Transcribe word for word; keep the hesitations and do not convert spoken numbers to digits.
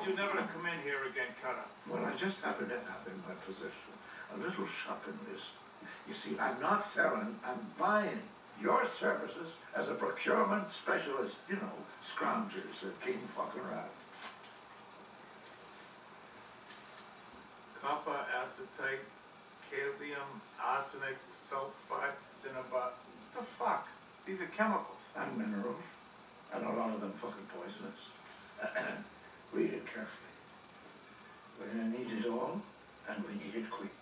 you never to come in here again, Cutter? Well, I just happen to have in my possession a little shopping list. You see, I'm not selling, I'm buying your services as a procurement specialist. You know, scroungers, a king fucking rat. Copper, acetate, calcium, arsenic, sulfite, cinnabar. What the fuck? These are chemicals. And minerals. And a lot of them fucking poisonous. Read it carefully. We're gonna need it all, and we need it quick.